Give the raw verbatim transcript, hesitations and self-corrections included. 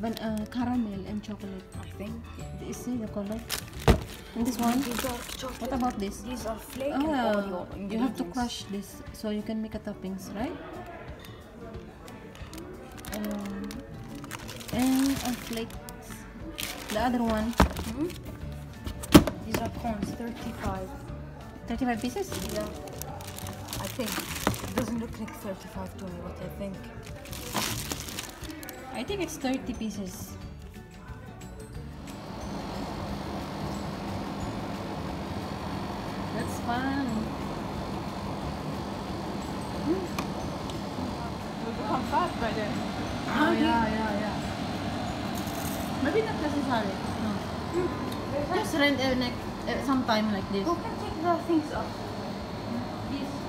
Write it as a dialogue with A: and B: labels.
A: van uh, caramel and chocolate.
B: I think.
A: You see the color? And this one?
B: These are chocolate.
A: What about this?
B: These are flake
A: Oh,
B: and Oreo
A: you have to
B: ingredients.
A: crush this so you can make a toppings, right? Um, and a flakes. The other one.
B: Hmm? These are corns, thirty-five.
A: thirty-five pieces?
B: Yeah. I think. It doesn't look like thirty-five to me, but I think.
A: I think it's thirty pieces. That's fun.
B: We become fat by then.
A: Oh, yeah, yeah, yeah. Maybe not necessary. No. Just rent uh, like, uh, sometime like this.
B: Who can take the things off?
A: This.